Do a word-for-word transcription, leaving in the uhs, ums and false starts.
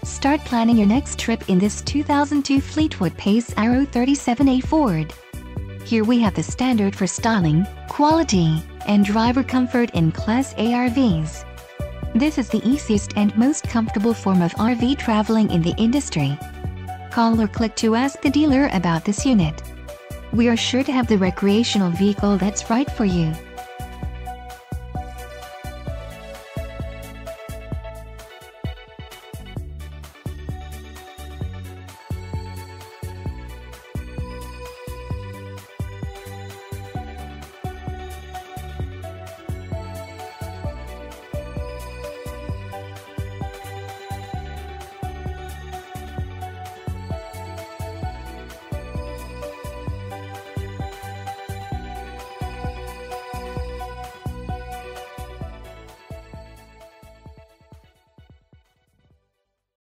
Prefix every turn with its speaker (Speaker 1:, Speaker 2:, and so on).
Speaker 1: Start planning your next trip in this two thousand two Fleetwood Pace Arrow thirty-seven A Ford. Here we have the standard for styling, quality, and driver comfort in Class A R Vs. This is the easiest and most comfortable form of R V traveling in the industry. Call or click to ask the dealer about this unit. We are sure to have the recreational vehicle that's right for you.